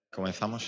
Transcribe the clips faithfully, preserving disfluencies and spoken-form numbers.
Comenzamos.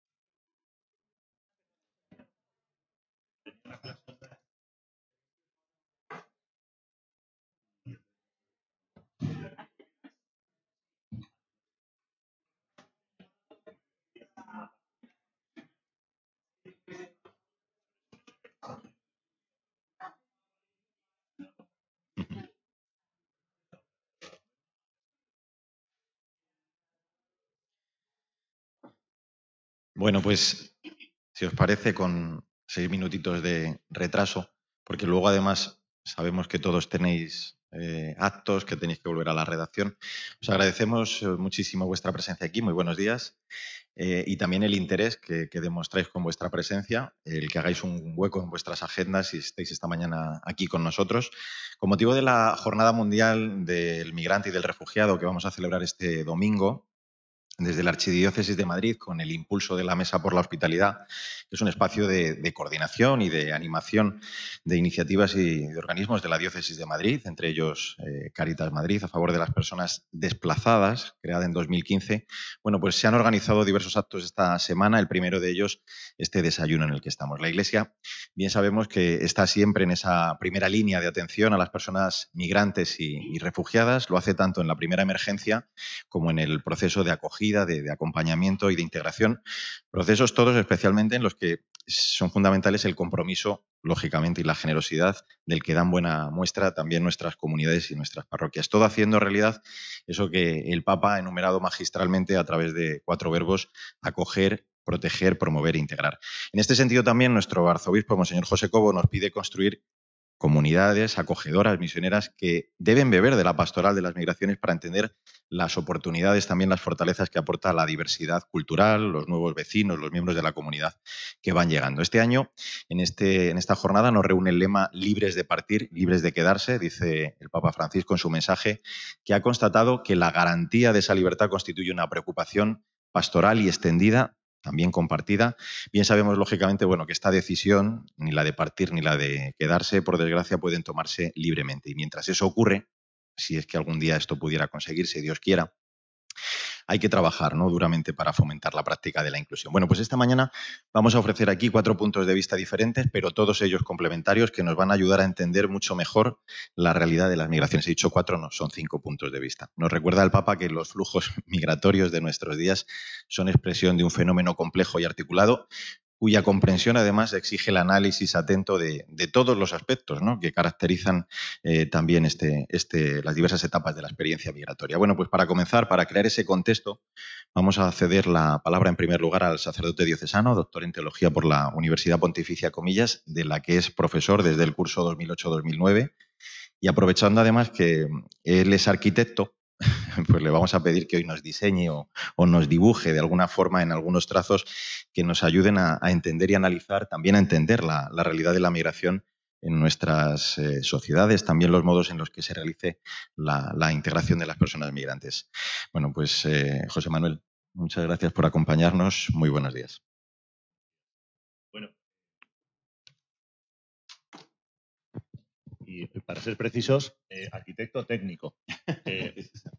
Bueno, pues si os parece, con seis minutitos de retraso, porque luego además sabemos que todos tenéis eh, actos, que tenéis que volver a la redacción. Os agradecemos eh, muchísimo vuestra presencia aquí. Muy buenos días. Eh, y también el interés que, que demostráis con vuestra presencia, el que hagáis un hueco en vuestras agendas y estéis esta mañana aquí con nosotros. Con motivo de la Jornada Mundial del Migrante y del Refugiado que vamos a celebrar este domingo, desde la Archidiócesis de Madrid, con el impulso de la Mesa por la Hospitalidad, que es un espacio de, de coordinación y de animación de iniciativas y de organismos de la Diócesis de Madrid, entre ellos eh, Cáritas Madrid, a favor de las personas desplazadas, creada en dos mil quince. Bueno, pues se han organizado diversos actos esta semana, el primero de ellos, este desayuno en el que estamos. La Iglesia, bien sabemos que está siempre en esa primera línea de atención a las personas migrantes y, y refugiadas, lo hace tanto en la primera emergencia como en el proceso de acogida, De, de acompañamiento y de integración, procesos todos especialmente en los que son fundamentales el compromiso, lógicamente, y la generosidad del que dan buena muestra también nuestras comunidades y nuestras parroquias. Todo haciendo realidad eso que el Papa ha enumerado magistralmente a través de cuatro verbos: acoger, proteger, promover e integrar. En este sentido también nuestro arzobispo, Monseñor José Cobo, nos pide construir comunidades acogedoras, misioneras, que deben beber de la pastoral de las migraciones para entender las oportunidades, también las fortalezas que aporta la diversidad cultural, los nuevos vecinos, los miembros de la comunidad que van llegando. Este año, en, este, en esta jornada, nos reúne el lema libres de partir, libres de quedarse, dice el Papa Francisco en su mensaje, que ha constatado que la garantía de esa libertad constituye una preocupación pastoral y extendida, también compartida. Bien sabemos, lógicamente, bueno, que esta decisión, ni la de partir ni la de quedarse, por desgracia, pueden tomarse libremente. Y mientras eso ocurre, si es que algún día esto pudiera conseguirse, Dios quiera, hay que trabajar, ¿no?, duramente para fomentar la práctica de la inclusión. Bueno, pues esta mañana vamos a ofrecer aquí cuatro puntos de vista diferentes, pero todos ellos complementarios, que nos van a ayudar a entender mucho mejor la realidad de las migraciones. He dicho cuatro, no, son cinco puntos de vista. Nos recuerda el Papa que los flujos migratorios de nuestros días son expresión de un fenómeno complejo y articulado, cuya comprensión además exige el análisis atento de, de todos los aspectos, ¿no?, que caracterizan eh, también este, este, las diversas etapas de la experiencia migratoria. Bueno, pues para comenzar, para crear ese contexto, vamos a ceder la palabra en primer lugar al sacerdote diocesano, doctor en teología por la Universidad Pontificia Comillas, de la que es profesor desde el curso dos mil ocho dos mil nueve, y aprovechando además que él es arquitecto, pues le vamos a pedir que hoy nos diseñe o, o nos dibuje de alguna forma en algunos trazos que nos ayuden a, a entender y analizar, también a entender la, la realidad de la migración en nuestras eh, sociedades, también los modos en los que se realice la, la integración de las personas migrantes. Bueno, pues eh, José Manuel, muchas gracias por acompañarnos. Muy buenos días. Bueno, y para ser precisos, eh, arquitecto técnico. Eh,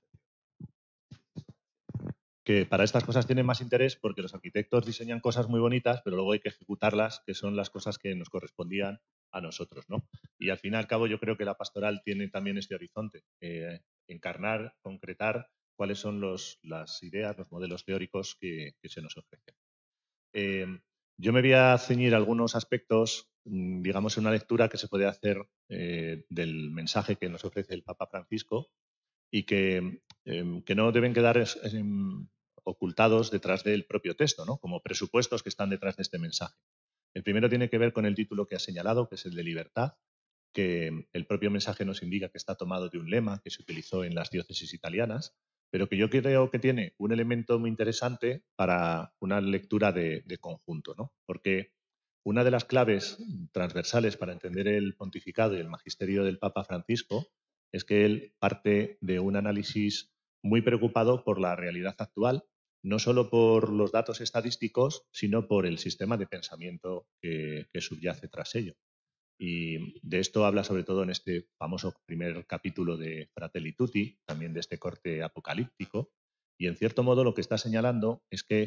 que para estas cosas tienen más interés porque los arquitectos diseñan cosas muy bonitas, pero luego hay que ejecutarlas, que son las cosas que nos correspondían a nosotros, ¿no? Y al fin y al cabo yo creo que la pastoral tiene también este horizonte, eh, encarnar, concretar cuáles son los, las ideas, los modelos teóricos que, que se nos ofrecen. Eh, yo me voy a ceñir a algunos aspectos, digamos, en una lectura que se puede hacer eh, del mensaje que nos ofrece el Papa Francisco y que, eh, que no deben quedar es, es, ocultados detrás del propio texto, ¿no?, como presupuestos que están detrás de este mensaje. El primero tiene que ver con el título que ha señalado, que es el de libertad, que el propio mensaje nos indica que está tomado de un lema que se utilizó en las diócesis italianas, pero que yo creo que tiene un elemento muy interesante para una lectura de, de conjunto, ¿no? Porque una de las claves transversales para entender el pontificado y el magisterio del Papa Francisco es que él parte de un análisis muy preocupado por la realidad actual, no solo por los datos estadísticos, sino por el sistema de pensamiento que, que subyace tras ello. Y de esto habla sobre todo en este famoso primer capítulo de Fratelli Tutti, también de este corte apocalíptico. Y en cierto modo lo que está señalando es que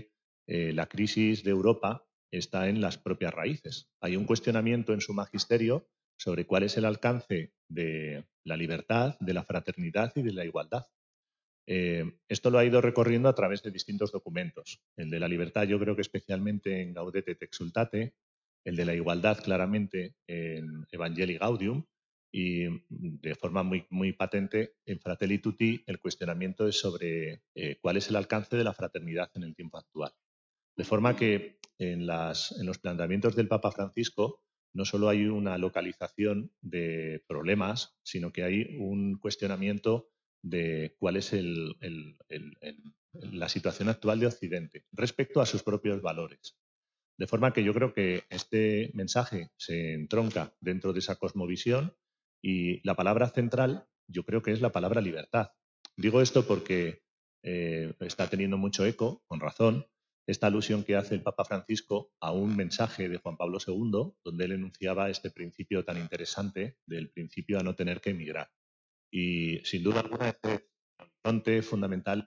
eh, la crisis de Europa está en las propias raíces. Hay un cuestionamiento en su magisterio sobre cuál es el alcance de la libertad, de la fraternidad y de la igualdad. Eh, esto lo ha ido recorriendo a través de distintos documentos. El de la libertad yo creo que especialmente en Gaudete et Exsultate, el de la igualdad claramente en Evangelii Gaudium y de forma muy, muy patente en Fratelli Tutti el cuestionamiento es sobre eh, cuál es el alcance de la fraternidad en el tiempo actual. De forma que en, las, en los planteamientos del Papa Francisco no solo hay una localización de problemas, sino que hay un cuestionamiento de cuál es el, el, el, el, la situación actual de Occidente respecto a sus propios valores. De forma que yo creo que este mensaje se entronca dentro de esa cosmovisión y la palabra central yo creo que es la palabra libertad. Digo esto porque eh, está teniendo mucho eco, con razón, esta alusión que hace el Papa Francisco a un mensaje de Juan Pablo segundo, donde él enunciaba este principio tan interesante del principio a no tener que emigrar. Y sin duda alguna este horizonte fundamental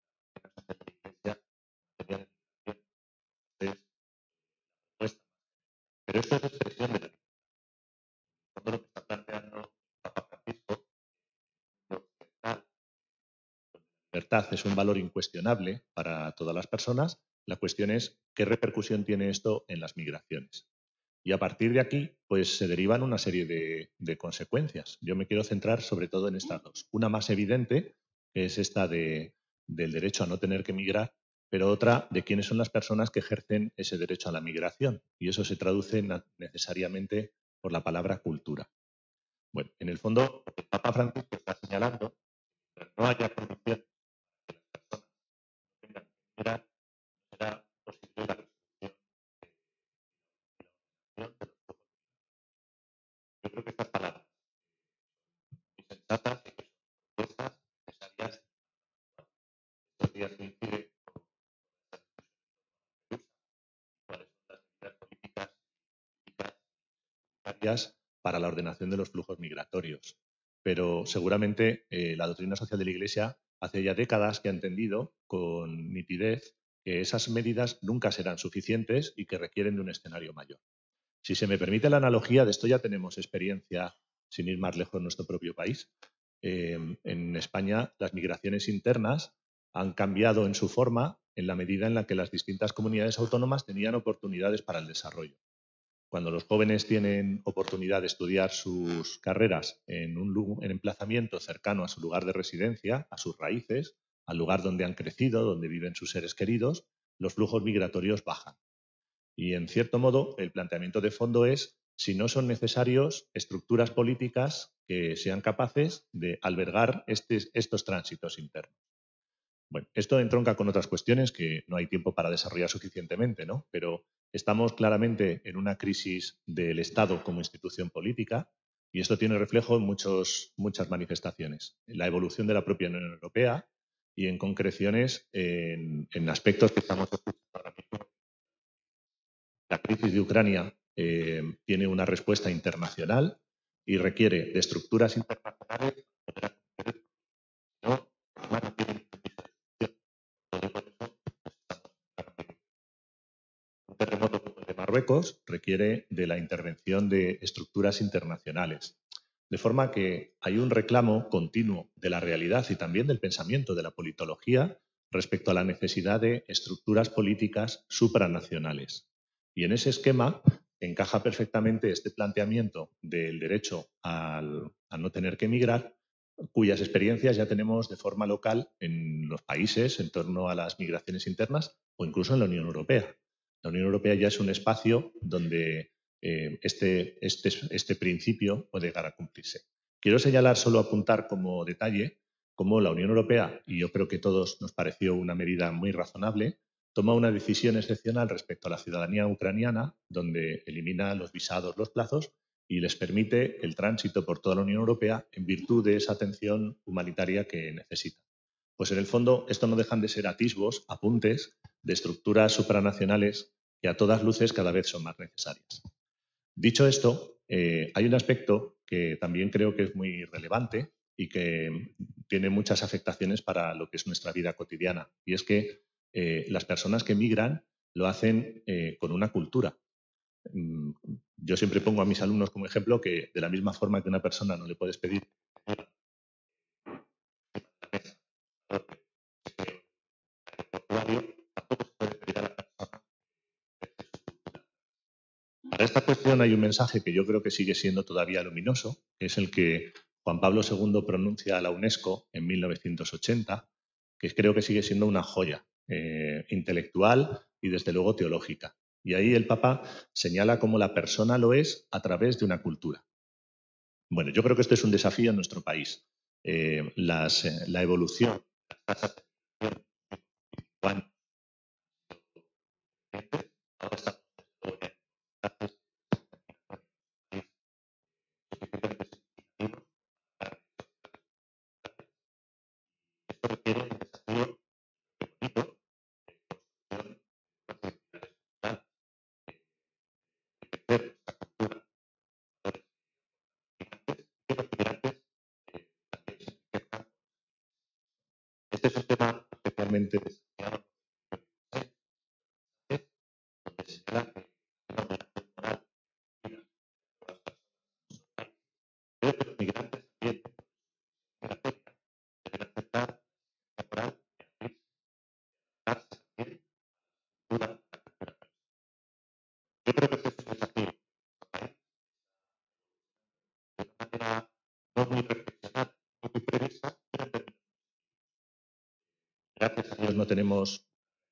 pero esto es expresión de la todo lo que está planteando el Papa Francisco. La libertad es un valor incuestionable para todas las personas. La cuestión es qué repercusión tiene esto en las migraciones. Y a partir de aquí, pues se derivan una serie de, de consecuencias. Yo me quiero centrar sobre todo en estas dos. Una más evidente, que es esta de, del derecho a no tener que migrar, pero otra de quiénes son las personas que ejercen ese derecho a la migración. Y eso se traduce necesariamente por la palabra cultura. Bueno, en el fondo, lo que el Papa Francisco está señalando, que no haya condiciones que las personas tengan que migrar, será posible la resolución de la de los. Yo creo que estas palabras muy sensatas y que son propuestas necesarias estos días coincide con cuáles son las medidas políticas necesarias para la ordenación de los flujos migratorios. Pero seguramente eh, la doctrina social de la Iglesia hace ya décadas que ha entendido con nitidez que esas medidas nunca serán suficientes y que requieren de un escenario mayor. Si se me permite la analogía, de esto ya tenemos experiencia sin ir más lejos en nuestro propio país. Eh, en España las migraciones internas han cambiado en su forma en la medida en la que las distintas comunidades autónomas tenían oportunidades para el desarrollo. Cuando los jóvenes tienen oportunidad de estudiar sus carreras en un en emplazamiento cercano a su lugar de residencia, a sus raíces, al lugar donde han crecido, donde viven sus seres queridos, los flujos migratorios bajan. Y, en cierto modo, el planteamiento de fondo es si no son necesarios estructuras políticas que sean capaces de albergar este, estos tránsitos internos. Bueno, esto entronca con otras cuestiones que no hay tiempo para desarrollar suficientemente, ¿no? Pero estamos claramente en una crisis del Estado como institución política y esto tiene reflejo en muchos, muchas manifestaciones. En la evolución de la propia Unión Europea y en concreciones en, en aspectos que estamos escuchando ahora mismo. La crisis de Ucrania eh, tiene una respuesta internacional y requiere de estructuras internacionales. ¿No? Un terremoto como el de Marruecos requiere de la intervención de estructuras internacionales. De forma que hay un reclamo continuo de la realidad y también del pensamiento de la politología respecto a la necesidad de estructuras políticas supranacionales. Y en ese esquema encaja perfectamente este planteamiento del derecho al, a no tener que emigrar, cuyas experiencias ya tenemos de forma local en los países en torno a las migraciones internas o incluso en la Unión Europea. La Unión Europea ya es un espacio donde eh, este, este, este principio puede llegar a cumplirse. Quiero señalar, solo apuntar como detalle, cómo la Unión Europea, y yo creo que a todos nos pareció una medida muy razonable, toma una decisión excepcional respecto a la ciudadanía ucraniana, donde elimina los visados, los plazos, y les permite el tránsito por toda la Unión Europea en virtud de esa atención humanitaria que necesitan. Pues en el fondo esto no dejan de ser atisbos, apuntes de estructuras supranacionales que a todas luces cada vez son más necesarias. Dicho esto, eh, hay un aspecto que también creo que es muy relevante y que tiene muchas afectaciones para lo que es nuestra vida cotidiana, y es que eh, las personas que migran lo hacen eh, con una cultura. Yo siempre pongo a mis alumnos como ejemplo que de la misma forma que una persona no le puedes pedir para esta cuestión hay un mensaje que yo creo que sigue siendo todavía luminoso, que es el que Juan Pablo segundo pronuncia a la UNESCO en mil novecientos ochenta, que creo que sigue siendo una joya eh, intelectual y desde luego teológica. Y ahí el Papa señala cómo la persona lo es a través de una cultura. Bueno, yo creo que esto es un desafío en nuestro país. Eh, las, eh, la evolución, las tasas de evolución, este es un tema especialmente desafiado. Gracias a Dios no tenemos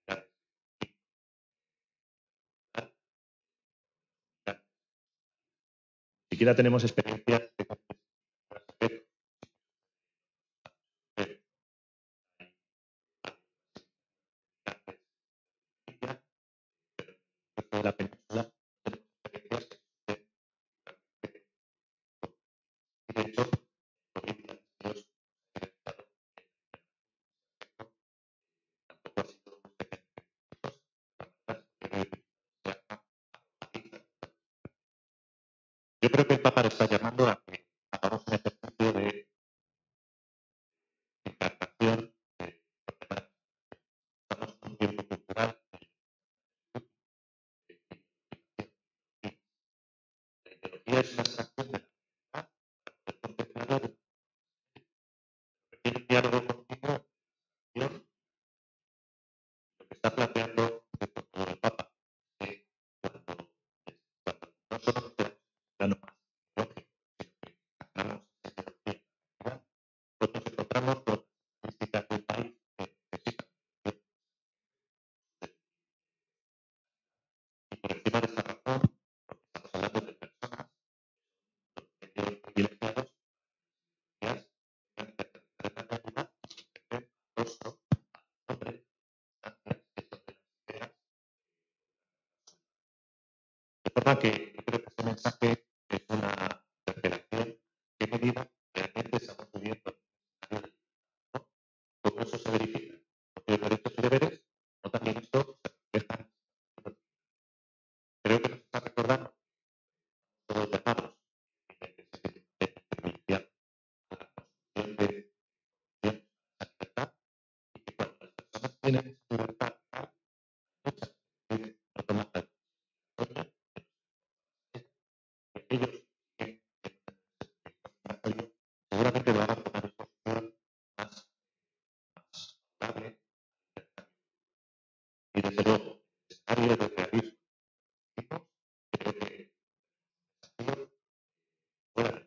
ni siquiera tenemos experiencias de la península. De hecho, yo creo que el Papa nos está llamando a que hagamos un ejercicio de encarnación, de estamos en un tiempo cultural, y es una abstracción de la realidad, el diálogo continuo, lo que está planteando el Papa, que cuando, cuando no solo te ya no más, sino que ganamos nosotros encontramos con estadísticas del país que necesitan y por encima de esa razón, estamos hablando de personas privilegiados, de forma que yo creo que este mensaje es una revelación qué medida realmente estamos viviendo, ¿no? Todo eso se verifica, porque los derechos y deberes no también esto se refleja. Creo que nos está recordando todos los llamados tienen libertad, ellos seguramente lo hagan con una disposición más, más estable y desde luego necesario de realismo. Creo que fuera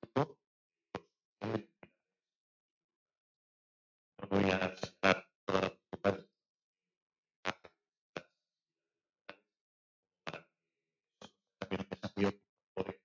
no voy a citar todas las principales también un desafío por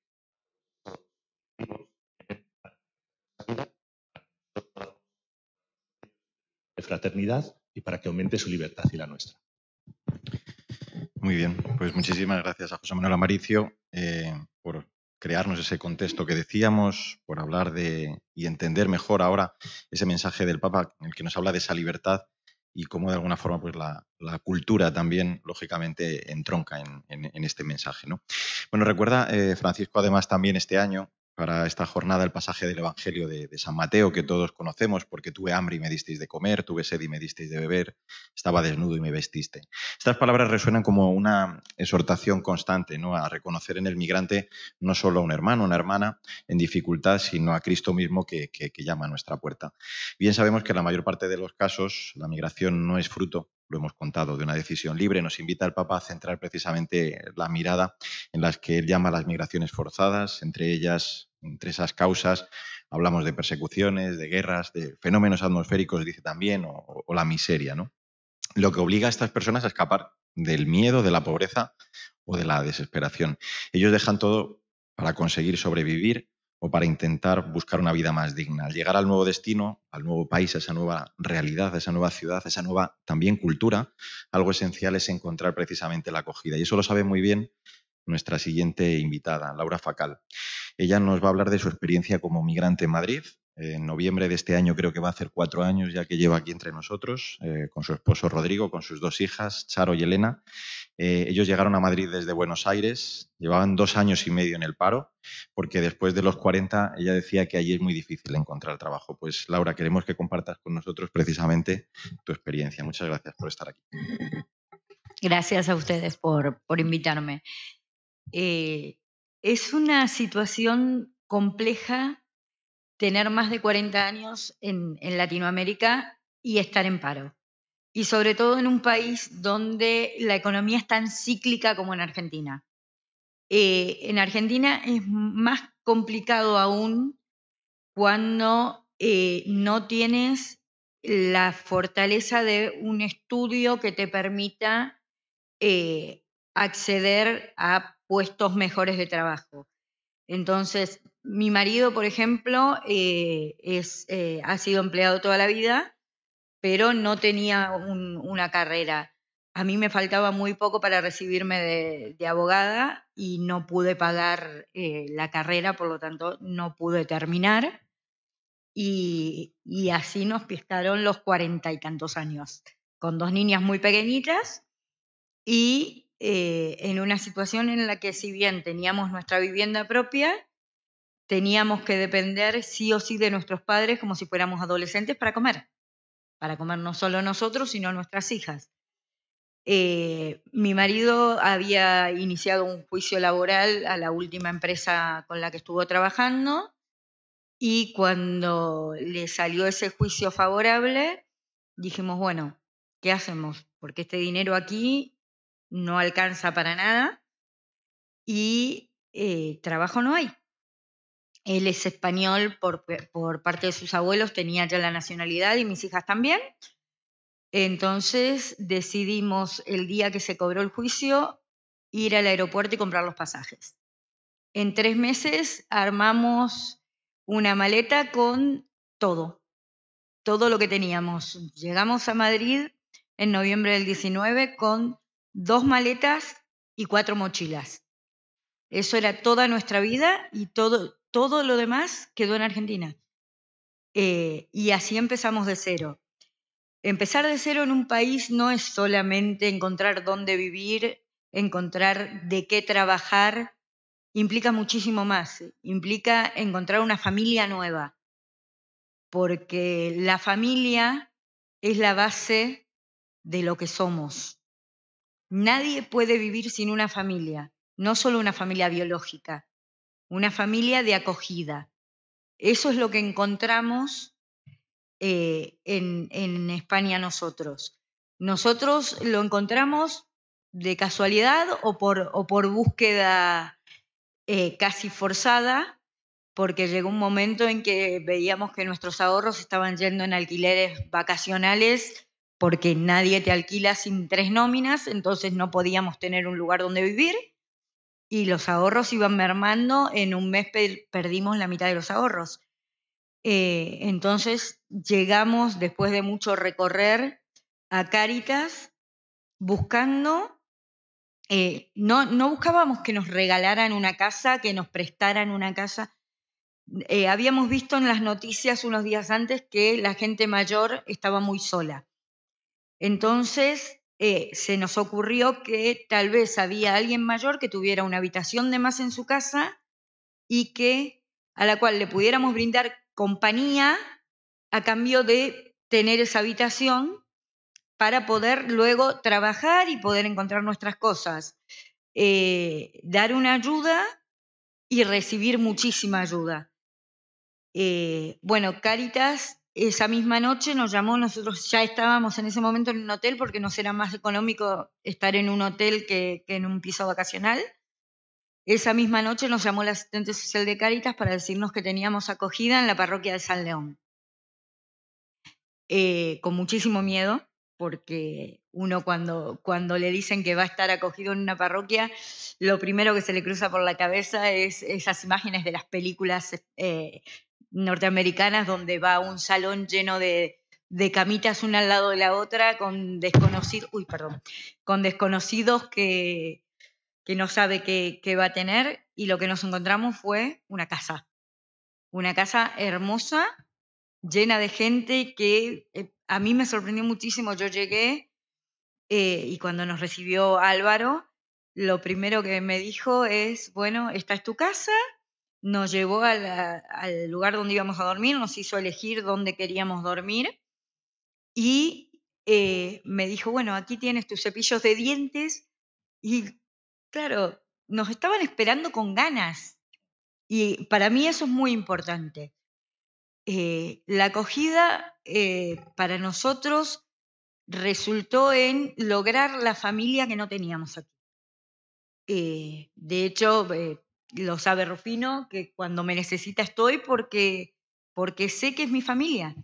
de fraternidad y para que aumente su libertad y la nuestra. Muy bien, pues muchísimas gracias a José Manuel Amaricio eh, por crearnos ese contexto que decíamos, por hablar de y entender mejor ahora ese mensaje del Papa en el que nos habla de esa libertad y cómo de alguna forma pues la, la cultura también lógicamente entronca en, en, en este mensaje, ¿no? Bueno, recuerda eh, Francisco además también este año para esta jornada el pasaje del Evangelio de, de San Mateo, que todos conocemos, porque tuve hambre y me disteis de comer, tuve sed y me disteis de beber, estaba desnudo y me vestiste. Estas palabras resuenan como una exhortación constante, ¿no?, a reconocer en el migrante no solo a un hermano, una hermana en dificultad, sino a Cristo mismo que, que, que llama a nuestra puerta. Bien sabemos que en la mayor parte de los casos la migración no es fruto, lo hemos contado, de una decisión libre. Nos invita el Papa a centrar precisamente la mirada en las que él llama las migraciones forzadas, entre ellas, entre esas causas, hablamos de persecuciones, de guerras, de fenómenos atmosféricos, dice también, o, o la miseria, ¿no? Lo que obliga a estas personas a escapar del miedo, de la pobreza o de la desesperación. Ellos dejan todo para conseguir sobrevivir o para intentar buscar una vida más digna. Al llegar al nuevo destino, al nuevo país, a esa nueva realidad, a esa nueva ciudad, a esa nueva también cultura, algo esencial es encontrar precisamente la acogida. Y eso lo sabe muy bien nuestra siguiente invitada, Laura Facal. Ella nos va a hablar de su experiencia como migrante en Madrid. En noviembre de este año creo que va a hacer cuatro años ya que lleva aquí entre nosotros, eh, con su esposo Rodrigo, con sus dos hijas, Charo y Elena. Eh, ellos llegaron a Madrid desde Buenos Aires, llevaban dos años y medio en el paro, porque después de los cuarenta ella decía que allí es muy difícil encontrar trabajo. Pues Laura, queremos que compartas con nosotros precisamente tu experiencia. Muchas gracias por estar aquí. Gracias a ustedes por, por invitarme. Eh, es una situación compleja tener más de cuarenta años en, en Latinoamérica y estar en paro. Y sobre todo en un país donde la economía es tan cíclica como en Argentina. Eh, en Argentina es más complicado aún cuando eh, no tienes la fortaleza de un estudio que te permita eh, acceder a puestos mejores de trabajo. Entonces, mi marido, por ejemplo, eh, es, eh, ha sido empleado toda la vida, pero no tenía un, una carrera. A mí me faltaba muy poco para recibirme de, de abogada y no pude pagar eh, la carrera, por lo tanto no pude terminar. Y, y así nos pescaron los cuarenta y tantos años, con dos niñas muy pequeñitas y eh, en una situación en la que si bien teníamos nuestra vivienda propia, teníamos que depender sí o sí de nuestros padres como si fuéramos adolescentes para comer, para comer no solo nosotros, sino nuestras hijas. Eh, mi marido había iniciado un juicio laboral a la última empresa con la que estuvo trabajando y cuando le salió ese juicio favorable, dijimos, bueno, ¿qué hacemos? Porque este dinero aquí no alcanza para nada y eh, trabajo no hay. Él es español por, por parte de sus abuelos, tenía ya la nacionalidad y mis hijas también. Entonces decidimos el día que se cobró el juicio ir al aeropuerto y comprar los pasajes. En tres meses armamos una maleta con todo, todo lo que teníamos. Llegamos a Madrid en noviembre del diecinueve con dos maletas y cuatro mochilas. Eso era toda nuestra vida y todo, todo lo demás quedó en Argentina. Eh, y así empezamos de cero. Empezar de cero en un país no es solamente encontrar dónde vivir, encontrar de qué trabajar, implica muchísimo más. Implica encontrar una familia nueva, porque la familia es la base de lo que somos. Nadie puede vivir sin una familia, no solo una familia biológica, una familia de acogida. Eso es lo que encontramos eh, en, en España nosotros. Nosotros lo encontramos de casualidad o por, o por búsqueda eh, casi forzada, porque llegó un momento en que veíamos que nuestros ahorros estaban yendo en alquileres vacacionales porque nadie te alquila sin tres nóminas, entonces no podíamos tener un lugar donde vivir y los ahorros iban mermando. En un mes perdimos la mitad de los ahorros. Eh, entonces llegamos, después de mucho recorrer, a Cáritas buscando, eh, no, no buscábamos que nos regalaran una casa, que nos prestaran una casa. Eh, habíamos visto en las noticias unos días antes que la gente mayor estaba muy sola. Entonces eh, se nos ocurrió que tal vez había alguien mayor que tuviera una habitación de más en su casa y que a la cual le pudiéramos brindar compañía a cambio de tener esa habitación para poder luego trabajar y poder encontrar nuestras cosas. Eh, dar una ayuda y recibir muchísima ayuda. Eh, bueno, Cáritas esa misma noche nos llamó, nosotros ya estábamos en ese momento en un hotel porque nos era más económico estar en un hotel que, que en un piso vacacional. Esa misma noche nos llamó la asistente social de Cáritas para decirnos que teníamos acogida en la parroquia de San León. Eh, con muchísimo miedo, porque uno cuando, cuando le dicen que va a estar acogido en una parroquia, lo primero que se le cruza por la cabeza es esas imágenes de las películas eh, norteamericanas donde va a un salón lleno de, de camitas una al lado de la otra con desconocidos, uy, perdón, con desconocidos que, que no sabe qué, qué va a tener, y lo que nos encontramos fue una casa, una casa hermosa, llena de gente que eh, a mí me sorprendió muchísimo. Yo llegué eh, y cuando nos recibió Álvaro, lo primero que me dijo es, bueno, esta es tu casa. Nos llevó a la, al lugar donde íbamos a dormir, nos hizo elegir dónde queríamos dormir y eh, me dijo, bueno, aquí tienes tus cepillos de dientes. Y claro, nos estaban esperando con ganas y para mí eso es muy importante. Eh, la acogida eh, para nosotros resultó en lograr la familia que no teníamos aquí. Eh, de hecho, eh, lo sabe Rufino, que cuando me necesita estoy porque, porque sé que es mi familia.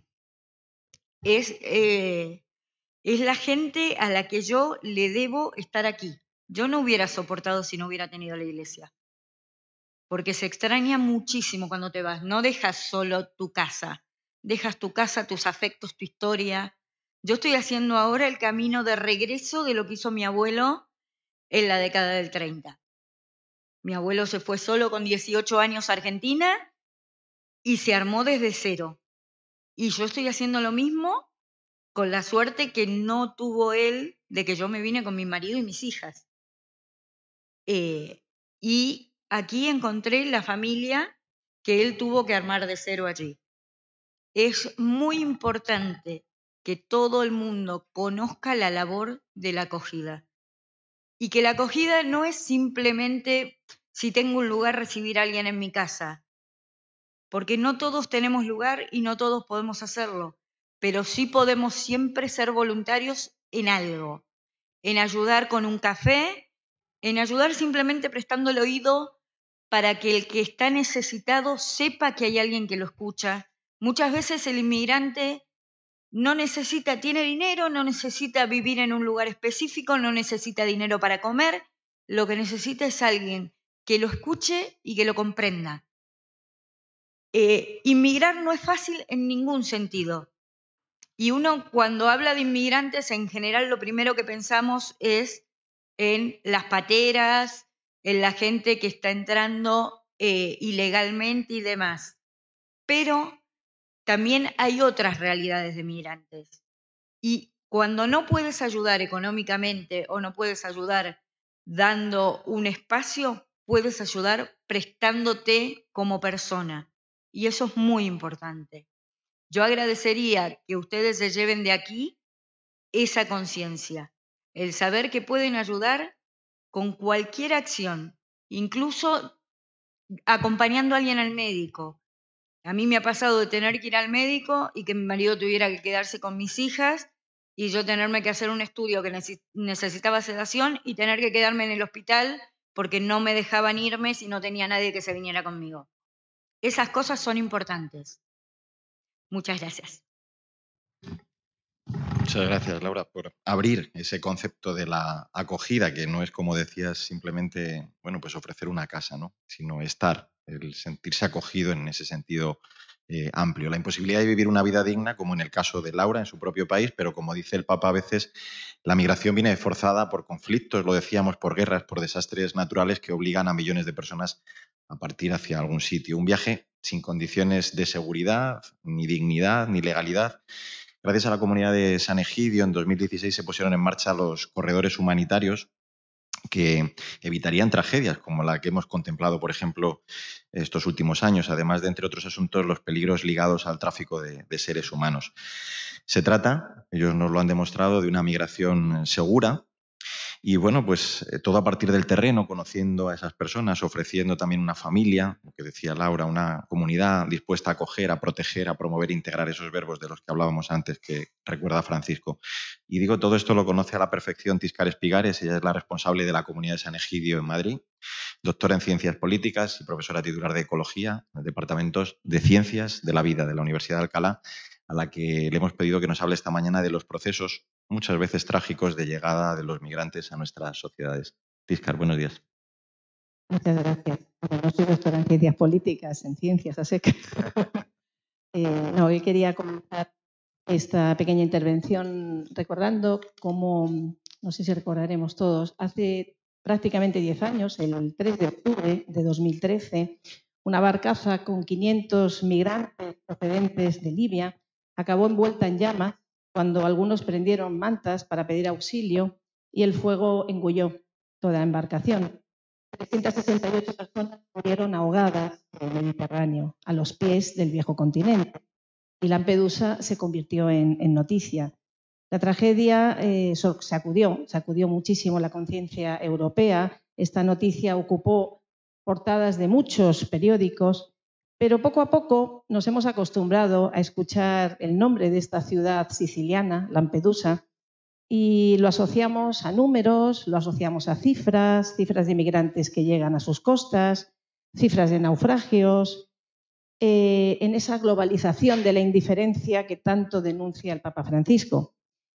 Es, eh, es la gente a la que yo le debo estar aquí. Yo no hubiera soportado si no hubiera tenido la iglesia. Porque se extraña muchísimo cuando te vas. No dejas solo tu casa. Dejas tu casa, tus afectos, tu historia. Yo estoy haciendo ahora el camino de regreso de lo que hizo mi abuelo en la década del treinta. Mi abuelo se fue solo con dieciocho años a Argentina y se armó desde cero. Y yo estoy haciendo lo mismo con la suerte que no tuvo él de que yo me vine con mi marido y mis hijas. Eh, y aquí encontré la familia que él tuvo que armar de cero allí. Es muy importante que todo el mundo conozca la labor de la acogida. Y que la acogida no es simplemente si tengo un lugar recibir a alguien en mi casa, porque no todos tenemos lugar y no todos podemos hacerlo, pero sí podemos siempre ser voluntarios en algo, en ayudar con un café, en ayudar simplemente prestando el oído para que el que está necesitado sepa que hay alguien que lo escucha. Muchas veces el inmigrante no necesita, tiene dinero, no necesita vivir en un lugar específico, no necesita dinero para comer, lo que necesita es alguien que lo escuche y que lo comprenda. Eh, inmigrar no es fácil en ningún sentido. Y uno cuando habla de inmigrantes, en general lo primero que pensamos es en las pateras, en la gente que está entrando eh, ilegalmente y demás. Pero también hay otras realidades de migrantes. Y cuando no puedes ayudar económicamente o no puedes ayudar dando un espacio, puedes ayudar prestándote como persona. Y eso es muy importante. Yo agradecería que ustedes se lleven de aquí esa conciencia, el saber que pueden ayudar con cualquier acción, incluso acompañando a alguien al médico. A mí me ha pasado de tener que ir al médico y que mi marido tuviera que quedarse con mis hijas y yo tenerme que hacer un estudio que necesitaba sedación y tener que quedarme en el hospital porque no me dejaban irme si no tenía nadie que se viniera conmigo. Esas cosas son importantes. Muchas gracias. Muchas gracias, Laura, por abrir ese concepto de la acogida, que no es, como decías, simplemente, bueno, pues ofrecer una casa, ¿no? Sino estar, el sentirse acogido en ese sentido eh, amplio. La imposibilidad de vivir una vida digna, como en el caso de Laura en su propio país, pero como dice el Papa a veces, la migración viene forzada por conflictos, lo decíamos, por guerras, por desastres naturales que obligan a millones de personas a partir hacia algún sitio. Un viaje sin condiciones de seguridad, ni dignidad, ni legalidad. Gracias a la comunidad de San Egidio, en dos mil dieciséis se pusieron en marcha los corredores humanitarios que evitarían tragedias como la que hemos contemplado, por ejemplo, estos últimos años, además de, entre otros asuntos, los peligros ligados al tráfico de, de seres humanos. Se trata, ellos nos lo han demostrado, de una migración segura y, bueno, pues todo a partir del terreno, conociendo a esas personas, ofreciendo también una familia, lo que decía Laura, una comunidad dispuesta a acoger, a proteger, a promover e integrar esos verbos de los que hablábamos antes, que recuerda Francisco. Y digo, todo esto lo conoce a la perfección Tiscar Espigares, ella es la responsable de la comunidad de San Egidio en Madrid, doctora en Ciencias Políticas y profesora titular de Ecología en el Departamento de Ciencias de la Vida de la Universidad de Alcalá, a la que le hemos pedido que nos hable esta mañana de los procesos muchas veces trágicos de llegada de los migrantes a nuestras sociedades. Tiscar, buenos días. Muchas gracias. Bueno, no soy doctora en Ciencias Políticas, en Ciencias, así que... eh, no, hoy quería comenzar esta pequeña intervención recordando cómo, no sé si recordaremos todos, hace prácticamente diez años, el tres de octubre de dos mil trece, una barcaza con quinientos migrantes procedentes de Libia acabó envuelta en llamas cuando algunos prendieron mantas para pedir auxilio y el fuego engulló toda la embarcación. trescientas sesenta y ocho personas murieron ahogadas en el Mediterráneo, a los pies del viejo continente. Y Lampedusa se convirtió en, en noticia. La tragedia eh, sacudió, sacudió muchísimo la conciencia europea. Esta noticia ocupó portadas de muchos periódicos, pero poco a poco nos hemos acostumbrado a escuchar el nombre de esta ciudad siciliana, Lampedusa, y lo asociamos a números, lo asociamos a cifras, cifras de inmigrantes que llegan a sus costas, cifras de naufragios, eh, en esa globalización de la indiferencia que tanto denuncia el Papa Francisco.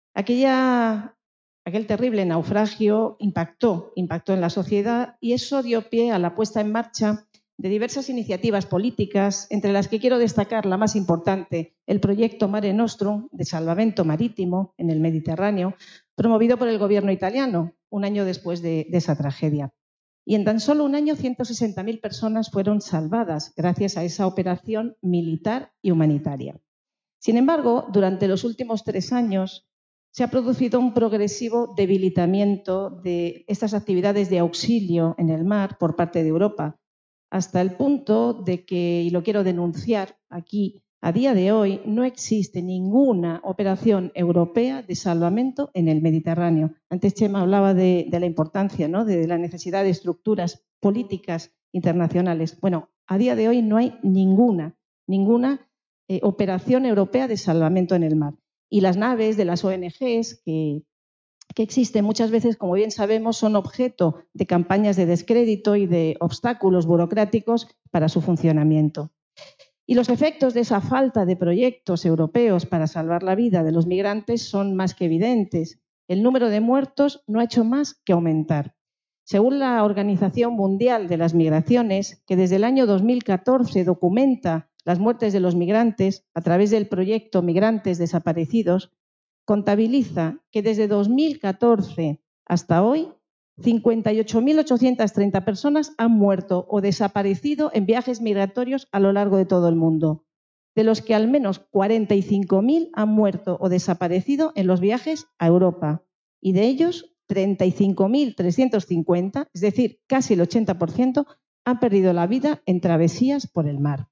Aquella, aquel terrible naufragio impactó, impactó en la sociedad y eso dio pie a la puesta en marcha de diversas iniciativas políticas, entre las que quiero destacar la más importante, el proyecto Mare Nostrum de salvamento marítimo en el Mediterráneo, promovido por el gobierno italiano un año después de, de esa tragedia. Y en tan solo un año, ciento sesenta mil personas fueron salvadas gracias a esa operación militar y humanitaria. Sin embargo, durante los últimos tres años se ha producido un progresivo debilitamiento de estas actividades de auxilio en el mar por parte de Europa, hasta el punto de que, y lo quiero denunciar aquí, a día de hoy no existe ninguna operación europea de salvamento en el Mediterráneo. Antes Chema hablaba de, de la importancia, ¿no?, de la necesidad de estructuras políticas internacionales. Bueno, a día de hoy no hay ninguna, ninguna eh, operación europea de salvamento en el mar. Y las naves de las O N Ges que que existen muchas veces, como bien sabemos, son objeto de campañas de descrédito y de obstáculos burocráticos para su funcionamiento. Y los efectos de esa falta de proyectos europeos para salvar la vida de los migrantes son más que evidentes. El número de muertos no ha hecho más que aumentar. Según la Organización Mundial de las Migraciones, que desde el año dos mil catorce documenta las muertes de los migrantes a través del proyecto Migrantes Desaparecidos, contabiliza que desde dos mil catorce hasta hoy cincuenta y ocho mil ochocientas treinta personas han muerto o desaparecido en viajes migratorios a lo largo de todo el mundo, de los que al menos cuarenta y cinco mil han muerto o desaparecido en los viajes a Europa y de ellos treinta y cinco mil trescientos cincuenta, es decir, casi el ochenta por ciento, han perdido la vida en travesías por el mar.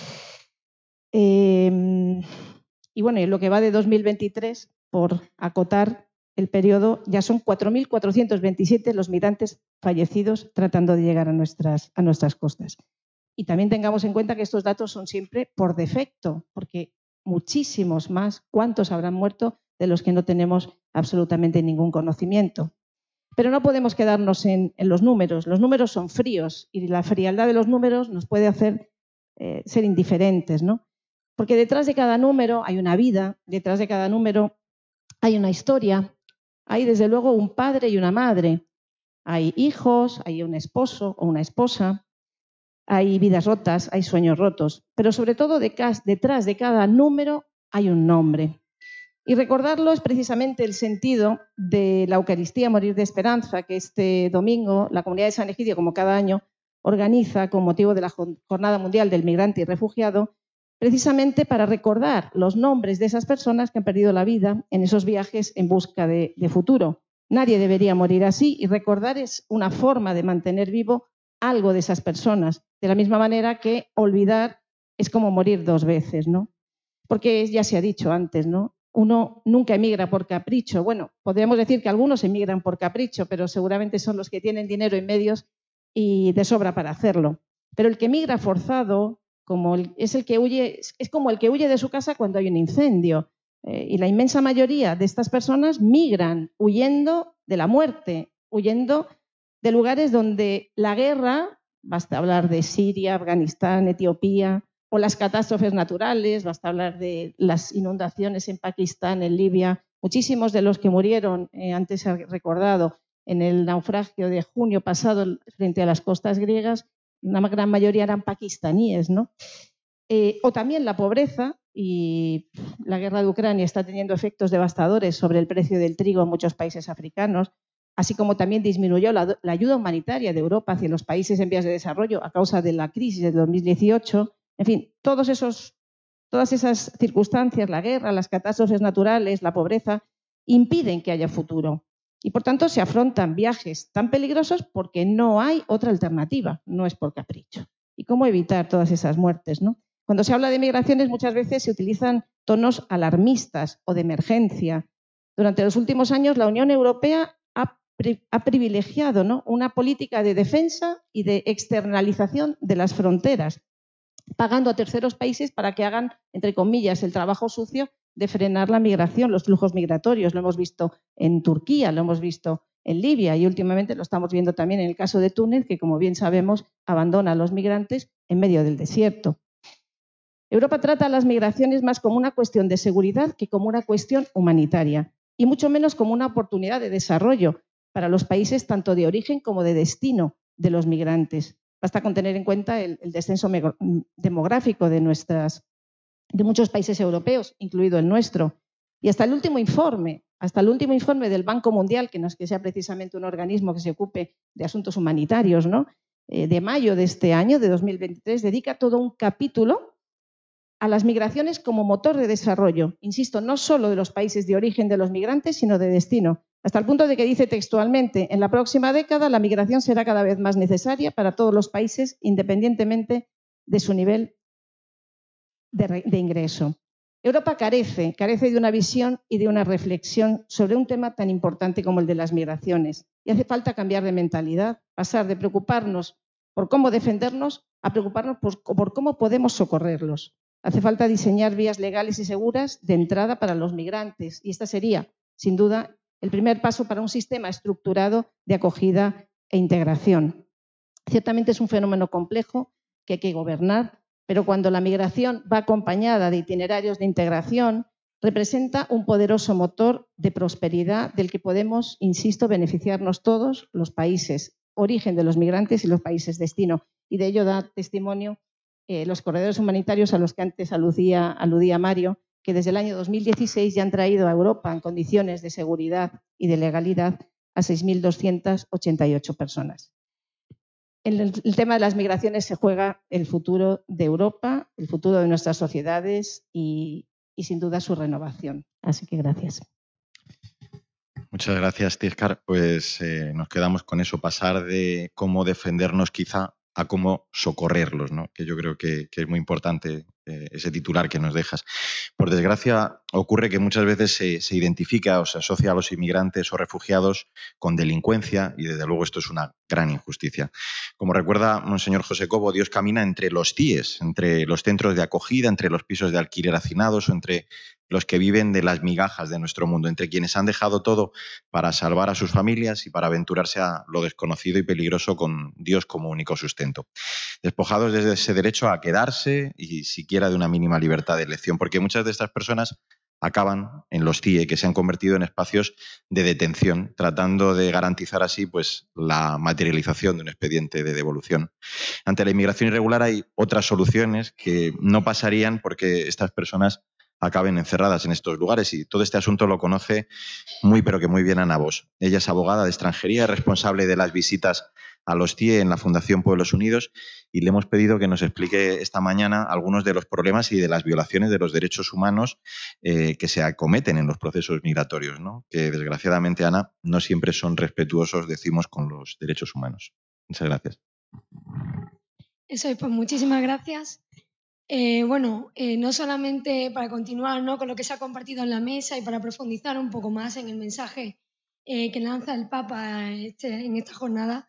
Eh, y bueno, en lo que va de dos mil veintitrés, por acotar el periodo, ya son cuatro mil cuatrocientos veintisiete los migrantes fallecidos tratando de llegar a nuestras, a nuestras costas. Y también tengamos en cuenta que estos datos son siempre por defecto, porque muchísimos más, ¿cuántos habrán muerto de los que no tenemos absolutamente ningún conocimiento? Pero no podemos quedarnos en, en los números. Los números son fríos y la frialdad de los números nos puede hacer eh, ser indiferentes, ¿no? Porque detrás de cada número hay una vida, detrás de cada número hay una historia, hay desde luego un padre y una madre, hay hijos, hay un esposo o una esposa, hay vidas rotas, hay sueños rotos, pero sobre todo detrás de cada número hay un nombre. Y recordarlo es precisamente el sentido de la Eucaristía Morir de Esperanza, que este domingo la Comunidad de San Egidio, como cada año, organiza con motivo de la Jornada Mundial del Migrante y Refugiado, precisamente para recordar los nombres de esas personas que han perdido la vida en esos viajes en busca de, de futuro. Nadie debería morir así y recordar es una forma de mantener vivo algo de esas personas, de la misma manera que olvidar es como morir dos veces, ¿no? Porque ya se ha dicho antes, ¿no? Uno nunca emigra por capricho. Bueno, podríamos decir que algunos emigran por capricho, pero seguramente son los que tienen dinero y medios y de sobra para hacerlo. Pero el que emigra forzado como el, es, el que huye, es como el que huye de su casa cuando hay un incendio. Eh, y la inmensa mayoría de estas personas migran huyendo de la muerte, huyendo de lugares donde la guerra, basta hablar de Siria, Afganistán, Etiopía, o las catástrofes naturales, basta hablar de las inundaciones en Pakistán, en Libia. Muchísimos de los que murieron, eh, antes se ha recordado, en el naufragio de junio pasado frente a las costas griegas, una gran mayoría eran pakistaníes, ¿no? Eh, o también la pobreza, y la guerra de Ucrania está teniendo efectos devastadores sobre el precio del trigo en muchos países africanos, así como también disminuyó la, la ayuda humanitaria de Europa hacia los países en vías de desarrollo a causa de la crisis de dos mil dieciocho. En fin, todos esos, todas esas circunstancias, la guerra, las catástrofes naturales, la pobreza, impiden que haya futuro. Y por tanto se afrontan viajes tan peligrosos porque no hay otra alternativa, no es por capricho. ¿Y cómo evitar todas esas muertes, ¿no? Cuando se habla de migraciones muchas veces se utilizan tonos alarmistas o de emergencia. Durante los últimos años la Unión Europea ha, pri ha privilegiado, ¿no?, una política de defensa y de externalización de las fronteras, pagando a terceros países para que hagan, entre comillas, el trabajo sucio de frenar la migración, los flujos migratorios. Lo hemos visto en Turquía, lo hemos visto en Libia y últimamente lo estamos viendo también en el caso de Túnez, que, como bien sabemos, abandona a los migrantes en medio del desierto. Europa trata las migraciones más como una cuestión de seguridad que como una cuestión humanitaria y mucho menos como una oportunidad de desarrollo para los países tanto de origen como de destino de los migrantes. Basta con tener en cuenta el, el descenso demográfico de, nuestras, de muchos países europeos, incluido el nuestro. Y hasta el último informe, hasta el último informe del Banco Mundial, que no es que sea precisamente un organismo que se ocupe de asuntos humanitarios, ¿no?, eh, de mayo de este año, de dos mil veintitrés, dedica todo un capítulo a las migraciones como motor de desarrollo. Insisto, no solo de los países de origen de los migrantes, sino de destino. Hasta el punto de que dice textualmente, en la próxima década la migración será cada vez más necesaria para todos los países, independientemente de su nivel de, de ingreso. Europa carece, carece de una visión y de una reflexión sobre un tema tan importante como el de las migraciones. Y hace falta cambiar de mentalidad, pasar de preocuparnos por cómo defendernos a preocuparnos por, por cómo podemos socorrerlos. Hace falta diseñar vías legales y seguras de entrada para los migrantes. Y esta sería, sin duda, el primer paso para un sistema estructurado de acogida e integración. Ciertamente es un fenómeno complejo que hay que gobernar, pero cuando la migración va acompañada de itinerarios de integración, representa un poderoso motor de prosperidad del que podemos, insisto, beneficiarnos todos, los países origen de los migrantes y los países destino. Y de ello da testimonio eh, los corredores humanitarios a los que antes aludía, aludía Mario, que desde el año dos mil dieciséis ya han traído a Europa en condiciones de seguridad y de legalidad a seis mil doscientas ochenta y ocho personas. En el, el tema de las migraciones se juega el futuro de Europa, el futuro de nuestras sociedades y, y sin duda su renovación. Así que gracias. Muchas gracias, Tiescar. Pues eh, nos quedamos con eso, pasar de cómo defendernos quizá a cómo socorrerlos, ¿no? Que yo creo que, que es muy importante eh, ese titular que nos dejas. Por desgracia, ocurre que muchas veces se, se identifica o se asocia a los inmigrantes o refugiados con delincuencia y desde luego esto es una gran injusticia. Como recuerda Monseñor José Cobo, Dios camina entre los C I E S, entre los centros de acogida, entre los pisos de alquiler hacinados o entre los que viven de las migajas de nuestro mundo, entre quienes han dejado todo para salvar a sus familias y para aventurarse a lo desconocido y peligroso con Dios como único sustento. Despojados desde ese derecho a quedarse y siquiera de una mínima libertad de elección, porque muchas de estas personas acaban en los C I E, que se han convertido en espacios de detención, tratando de garantizar así pues, la materialización de un expediente de devolución. Ante la inmigración irregular hay otras soluciones que no pasarían porque estas personas acaben encerradas en estos lugares y todo este asunto lo conoce muy pero que muy bien Ana Bosch. Ella es abogada de extranjería, responsable de las visitas a los C I E en la Fundación Pueblos Unidos y le hemos pedido que nos explique esta mañana algunos de los problemas y de las violaciones de los derechos humanos eh, que se acometen en los procesos migratorios, ¿no? Que desgraciadamente, Ana, no siempre son respetuosos, decimos, con los derechos humanos. Muchas gracias. Eso es, pues muchísimas gracias. Eh, bueno, eh, no solamente para continuar, ¿no?, con lo que se ha compartido en la mesa y para profundizar un poco más en el mensaje eh, que lanza el Papa este, en esta jornada,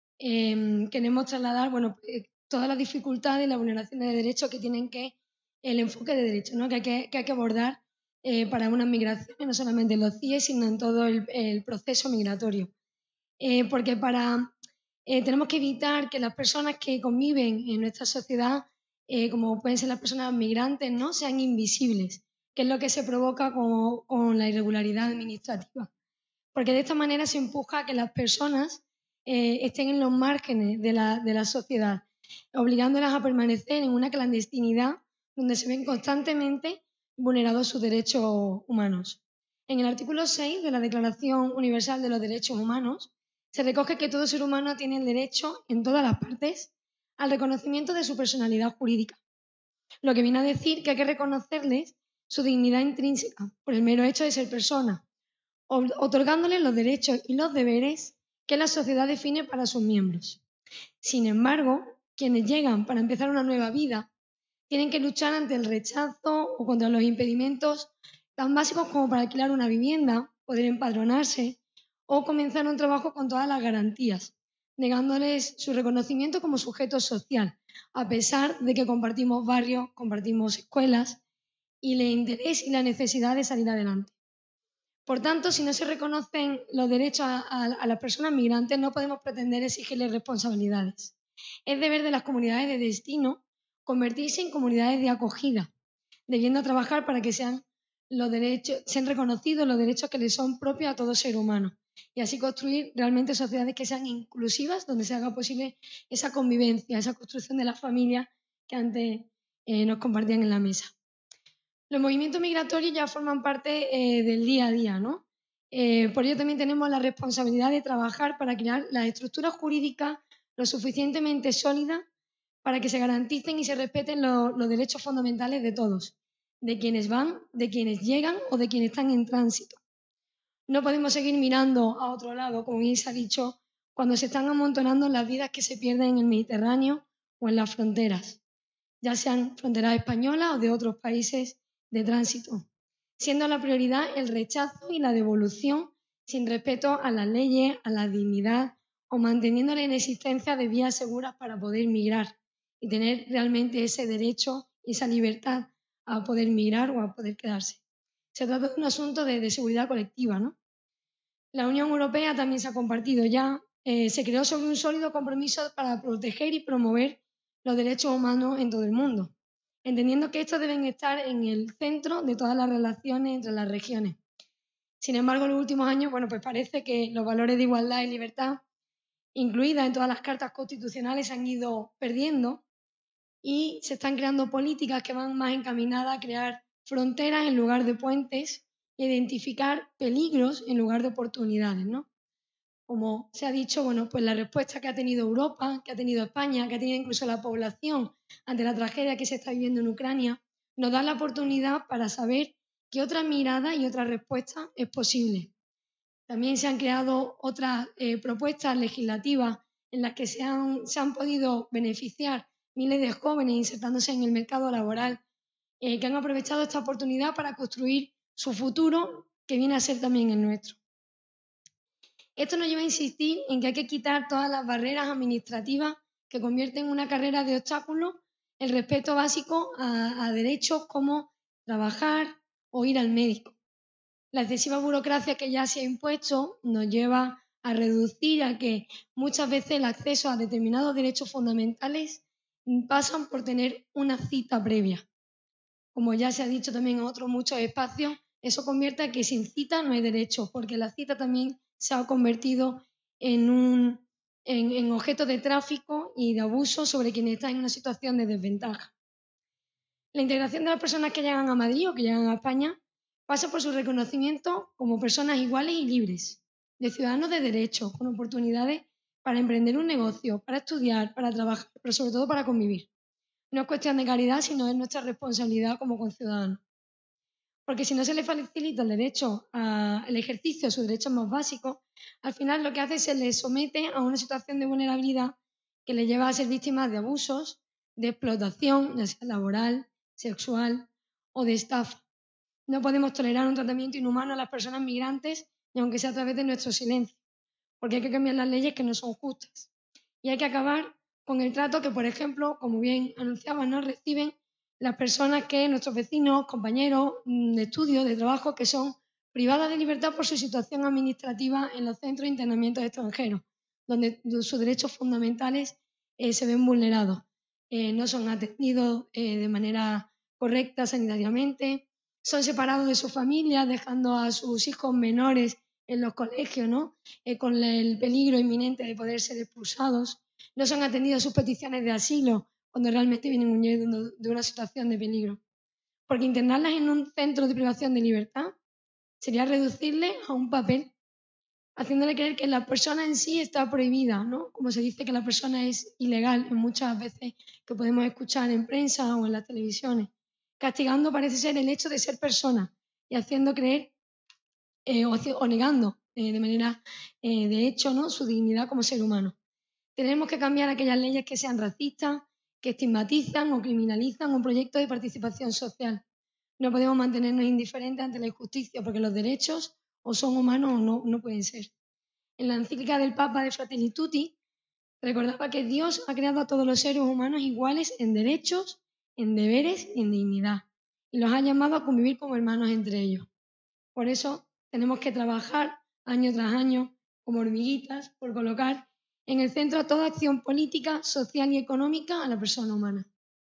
eh, queremos trasladar, bueno, eh, todas las dificultades y la vulneración de derechos que tienen que, el enfoque de derechos, ¿no?, que hay que, que, hay que abordar eh, para unas migraciones, no solamente en los C I E, sino en todo el, el proceso migratorio. Eh, porque para, eh, tenemos que evitar que las personas que conviven en nuestra sociedad, eh, como pueden ser las personas migrantes, ¿no?, sean invisibles, que es lo que se provoca con, con la irregularidad administrativa. Porque de esta manera se empuja a que las personas eh, estén en los márgenes de la, de la sociedad, obligándolas a permanecer en una clandestinidad donde se ven constantemente vulnerados sus derechos humanos. En el artículo seis de la Declaración Universal de los Derechos Humanos se recoge que todo ser humano tiene el derecho, en todas las partes, al reconocimiento de su personalidad jurídica, lo que viene a decir que hay que reconocerles su dignidad intrínseca por el mero hecho de ser persona, otorgándoles los derechos y los deberes que la sociedad define para sus miembros. Sin embargo, quienes llegan para empezar una nueva vida tienen que luchar ante el rechazo o contra los impedimentos tan básicos como para alquilar una vivienda, poder empadronarse o comenzar un trabajo con todas las garantías, negándoles su reconocimiento como sujeto social, a pesar de que compartimos barrios, compartimos escuelas y el interés y la necesidad de salir adelante. Por tanto, si no se reconocen los derechos a, a, a las personas migrantes, no podemos pretender exigirles responsabilidades. Es deber de las comunidades de destino convertirse en comunidades de acogida, debiendo trabajar para que sean, los derechos, sean reconocidos los derechos que les son propios a todo ser humano y así construir realmente sociedades que sean inclusivas, donde se haga posible esa convivencia, esa construcción de la familia que antes eh, nos compartían en la mesa. Los movimientos migratorios ya forman parte eh, del día a día, ¿no? Eh, por ello también tenemos la responsabilidad de trabajar para crear las estructuras jurídicas lo suficientemente sólidas para que se garanticen y se respeten lo, los derechos fundamentales de todos, de quienes van, de quienes llegan o de quienes están en tránsito. No podemos seguir mirando a otro lado, como bien se ha dicho, cuando se están amontonando las vidas que se pierden en el Mediterráneo o en las fronteras, ya sean fronteras españolas o de otros países de tránsito, siendo la prioridad el rechazo y la devolución sin respeto a las leyes, a la dignidad o manteniendo la inexistencia de vías seguras para poder migrar y tener realmente ese derecho y esa libertad a poder migrar o a poder quedarse. Se trata de un asunto de, de seguridad colectiva, ¿no? La Unión Europea también se ha compartido ya, eh, se creó sobre un sólido compromiso para proteger y promover los derechos humanos en todo el mundo, entendiendo que estos deben estar en el centro de todas las relaciones entre las regiones. Sin embargo, en los últimos años, bueno, pues parece que los valores de igualdad y libertad, incluidas en todas las cartas constitucionales, se han ido perdiendo y se están creando políticas que van más encaminadas a crear fronteras en lugar de puentes e identificar peligros en lugar de oportunidades, ¿no? Como se ha dicho, bueno, pues la respuesta que ha tenido Europa, que ha tenido España, que ha tenido incluso la población ante la tragedia que se está viviendo en Ucrania, nos da la oportunidad para saber que otra mirada y otra respuesta es posible. También se han creado otras eh, propuestas legislativas en las que se han, se han podido beneficiar miles de jóvenes insertándose en el mercado laboral, eh, que han aprovechado esta oportunidad para construir su futuro, que viene a ser también el nuestro. Esto nos lleva a insistir en que hay que quitar todas las barreras administrativas que convierten en una carrera de obstáculos el respeto básico a, a derechos como trabajar o ir al médico. La excesiva burocracia que ya se ha impuesto nos lleva a reducir a que muchas veces el acceso a determinados derechos fundamentales pasan por tener una cita previa. Como ya se ha dicho también en otros muchos espacios, eso convierte a que sin cita no hay derecho, porque la cita también se ha convertido en, un, en, en objeto de tráfico y de abuso sobre quienes están en una situación de desventaja. La integración de las personas que llegan a Madrid o que llegan a España pasa por su reconocimiento como personas iguales y libres, de ciudadanos de derecho, con oportunidades para emprender un negocio, para estudiar, para trabajar, pero sobre todo para convivir. No es cuestión de caridad, sino es nuestra responsabilidad como conciudadanos. Porque si no se le facilita el derecho al ejercicio de sus derechos más básicos, al final lo que hace es que se le somete a una situación de vulnerabilidad que le lleva a ser víctimas de abusos, de explotación, ya sea laboral, sexual o de estafa. No podemos tolerar un tratamiento inhumano a las personas migrantes, ni aunque sea a través de nuestro silencio, porque hay que cambiar las leyes que no son justas. Y hay que acabar con el trato que, por ejemplo, como bien anunciaban, nos reciben las personas que, nuestros vecinos, compañeros de estudio, de trabajo, que son privadas de libertad por su situación administrativa en los centros de internamiento extranjeros, donde sus derechos fundamentales eh, se ven vulnerados. Eh, no son atendidos eh, de manera correcta sanitariamente, son separados de sus familias, dejando a sus hijos menores en los colegios, ¿no? Eh, con el peligro inminente de poder ser expulsados. No son atendidas sus peticiones de asilo cuando realmente vienen huyendo de una situación de peligro. Porque internarlas en un centro de privación de libertad sería reducirle a un papel, haciéndole creer que la persona en sí está prohibida, ¿no? Como se dice que la persona es ilegal en muchas veces que podemos escuchar en prensa o en las televisiones. Castigando parece ser el hecho de ser persona y haciendo creer eh, o, o negando eh, de manera eh, de hecho, ¿no?, su dignidad como ser humano. Tenemos que cambiar aquellas leyes que sean racistas, que estigmatizan o criminalizan un proyecto de participación social. No podemos mantenernos indiferentes ante la injusticia porque los derechos o son humanos o no, no pueden ser. En la encíclica del Papa de Fratelli Tutti recordaba que Dios ha creado a todos los seres humanos iguales en derechos, en deberes y en dignidad, y los ha llamado a convivir como hermanos entre ellos. Por eso tenemos que trabajar año tras año como hormiguitas por colocar en el centro de toda acción política, social y económica a la persona humana.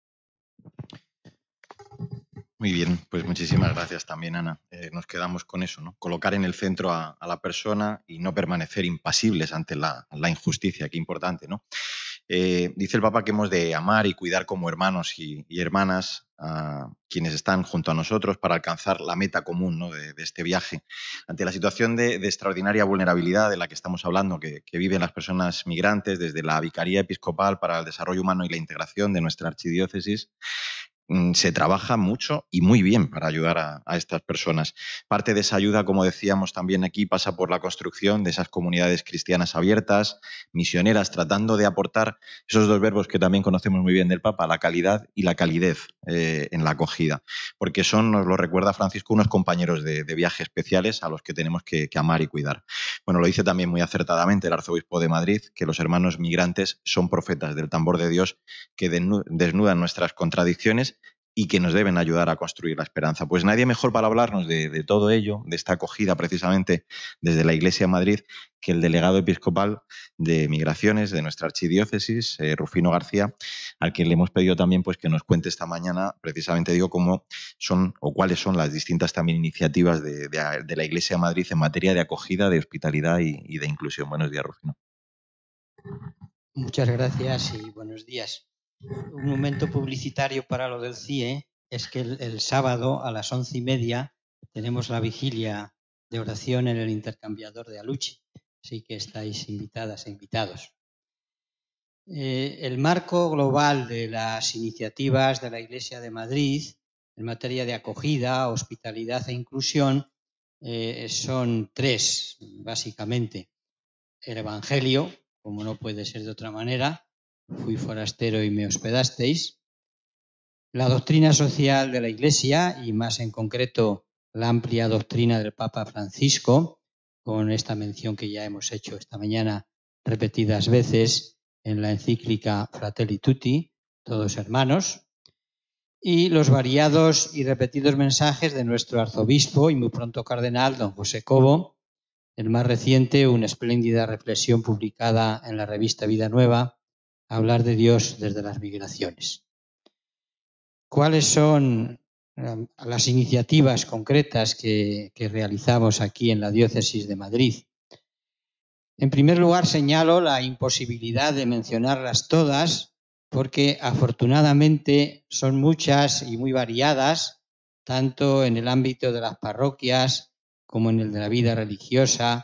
Muy bien, pues muchísimas gracias también, Ana. Eh, nos quedamos con eso, ¿no? Colocar en el centro a, a la persona y no permanecer impasibles ante la, la injusticia, qué importante, ¿no? Eh, dice el Papa que hemos de amar y cuidar como hermanos y, y hermanas a quienes están junto a nosotros para alcanzar la meta común, ¿no?, de, de este viaje. Ante la situación de, de extraordinaria vulnerabilidad de la que estamos hablando, que, que viven las personas migrantes desde la Vicaría Episcopal para el Desarrollo Humano y la Integración de nuestra archidiócesis, se trabaja mucho y muy bien para ayudar a, a estas personas. Parte de esa ayuda, como decíamos también aquí, pasa por la construcción de esas comunidades cristianas abiertas, misioneras, tratando de aportar esos dos verbos que también conocemos muy bien del Papa, la calidad y la calidez eh, en la acogida, porque son, nos lo recuerda Francisco, unos compañeros de, de viaje especiales a los que tenemos que, que amar y cuidar. Bueno, lo dice también muy acertadamente el arzobispo de Madrid, que los hermanos migrantes son profetas del tambor de Dios que desnudan nuestras contradicciones y que nos deben ayudar a construir la esperanza. Pues nadie mejor para hablarnos de, de todo ello, de esta acogida precisamente desde la Iglesia de Madrid, que el delegado episcopal de Migraciones de nuestra archidiócesis, eh, Rufino García, al quien le hemos pedido también pues, que nos cuente esta mañana, precisamente digo, cómo son o cuáles son las distintas también iniciativas de, de, de la Iglesia de Madrid en materia de acogida, de hospitalidad y, y de inclusión. Buenos días, Rufino. Muchas gracias y buenos días. Un momento publicitario para lo del C I E es que el, el sábado a las once y media tenemos la vigilia de oración en el intercambiador de Aluche, así que estáis invitadas e invitados. Eh, el marco global de las iniciativas de la Iglesia de Madrid en materia de acogida, hospitalidad e inclusión eh, son tres, básicamente. El Evangelio, como no puede ser de otra manera, fui forastero y me hospedasteis. La doctrina social de la Iglesia y más en concreto la amplia doctrina del Papa Francisco, con esta mención que ya hemos hecho esta mañana repetidas veces en la encíclica Fratelli Tutti, todos hermanos, y los variados y repetidos mensajes de nuestro arzobispo y muy pronto cardenal, don José Cobo, el más reciente, una espléndida reflexión publicada en la revista Vida Nueva, Hablar de Dios desde las migraciones. ¿Cuáles son las iniciativas concretas que, que realizamos aquí en la Diócesis de Madrid? En primer lugar, señalo la imposibilidad de mencionarlas todas, porque afortunadamente son muchas y muy variadas, tanto en el ámbito de las parroquias como en el de la vida religiosa,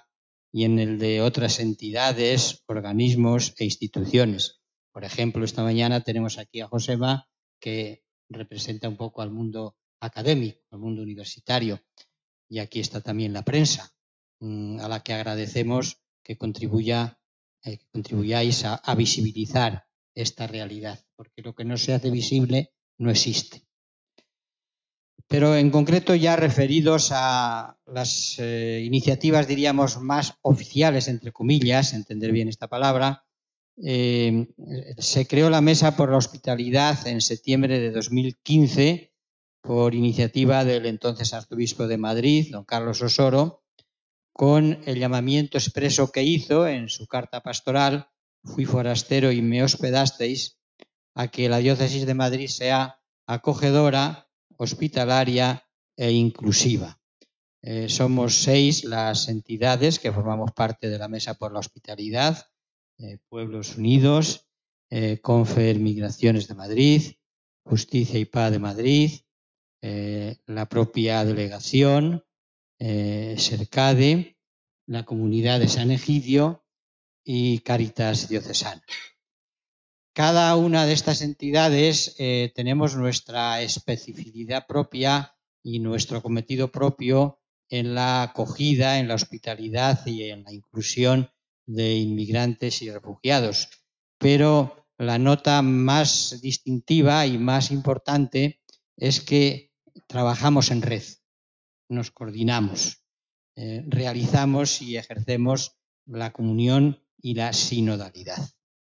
y en el de otras entidades, organismos e instituciones. Por ejemplo, esta mañana tenemos aquí a Joseba, que representa un poco al mundo académico, al mundo universitario, y aquí está también la prensa, a la que agradecemos que contribuya, eh, que contribuyáis a, a visibilizar esta realidad, porque lo que no se hace visible no existe. Pero en concreto, ya referidos a las eh, iniciativas, diríamos, más oficiales, entre comillas, entender bien esta palabra, eh, se creó la Mesa por la Hospitalidad en septiembre de dos mil quince por iniciativa del entonces arzobispo de Madrid, don Carlos Osoro, con el llamamiento expreso que hizo en su carta pastoral, fui forastero y me hospedasteis, a que la diócesis de Madrid sea acogedora, hospitalaria e inclusiva. Eh, somos seis las entidades que formamos parte de la Mesa por la Hospitalidad, eh, Pueblos Unidos, eh, Confer Migraciones de Madrid, Justicia y Paz de Madrid, eh, la propia delegación, eh, Sercade, la Comunidad de San Egidio y Cáritas Diocesana. Cada una de estas entidades eh, tenemos nuestra especificidad propia y nuestro cometido propio en la acogida, en la hospitalidad y en la inclusión de inmigrantes y refugiados. Pero la nota más distintiva y más importante es que trabajamos en red, nos coordinamos, eh, realizamos y ejercemos la comunión y la sinodalidad.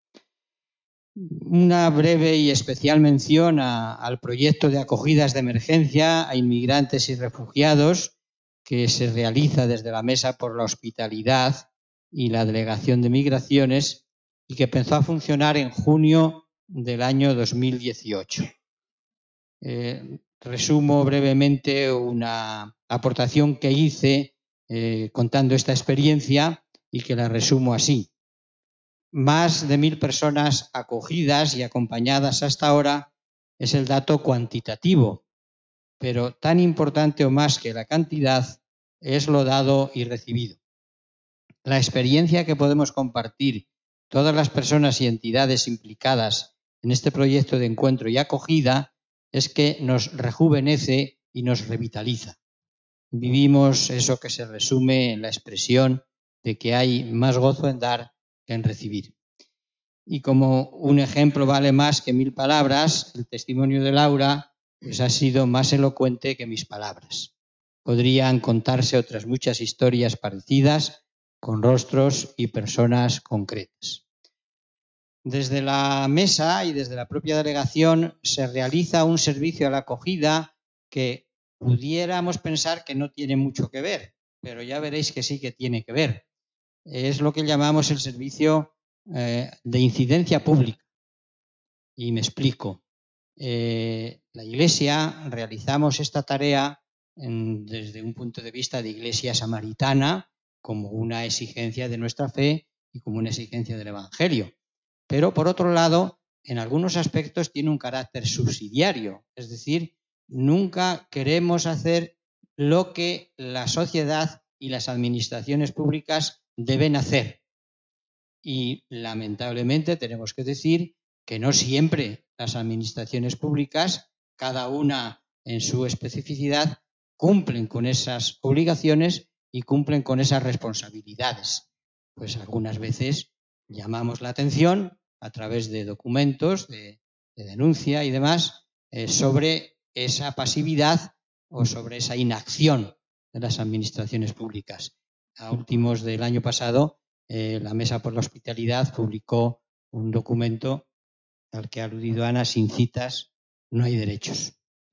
Una breve y especial mención a, al proyecto de acogidas de emergencia a inmigrantes y refugiados que se realiza desde la Mesa por la Hospitalidad y la Delegación de Migraciones y que empezó a funcionar en junio del año dos mil dieciocho. Eh, resumo brevemente una aportación que hice eh, contando esta experiencia y que la resumo así. Más de mil personas acogidas y acompañadas hasta ahora es el dato cuantitativo, pero tan importante o más que la cantidad es lo dado y recibido. La experiencia que podemos compartir todas las personas y entidades implicadas en este proyecto de encuentro y acogida es que nos rejuvenece y nos revitaliza. Vivimos eso que se resume en la expresión de que hay más gozo en dar que en recibir. Y como un ejemplo vale más que mil palabras, el testimonio de Laura pues, ha sido más elocuente que mis palabras. Podrían contarse otras muchas historias parecidas con rostros y personas concretas. Desde la mesa y desde la propia delegación se realiza un servicio a la acogida que pudiéramos pensar que no tiene mucho que ver, pero ya veréis que sí que tiene que ver. Es lo que llamamos el servicio eh, de incidencia pública. Y me explico. Eh, la Iglesia realizamos esta tarea en, desde un punto de vista de Iglesia samaritana como una exigencia de nuestra fe y como una exigencia del Evangelio. Pero, por otro lado, en algunos aspectos tiene un carácter subsidiario. Es decir, nunca queremos hacer lo que la sociedad y las administraciones públicas deben hacer. Y, lamentablemente, tenemos que decir que no siempre las administraciones públicas, cada una en su especificidad, cumplen con esas obligaciones y cumplen con esas responsabilidades. Pues algunas veces llamamos la atención a través de documentos, de, de denuncia y demás, eh, sobre esa pasividad o sobre esa inacción de las administraciones públicas. A últimos del año pasado, eh, la Mesa por la Hospitalidad publicó un documento al que ha aludido Ana, sin citas no hay derechos.